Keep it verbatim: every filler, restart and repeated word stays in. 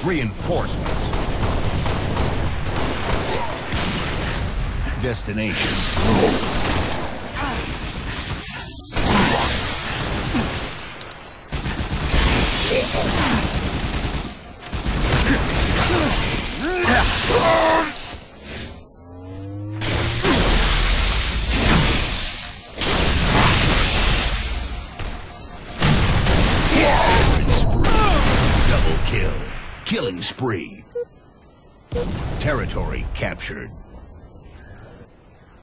Reinforcements. Destination. Double kill. Killing spree. Territory captured.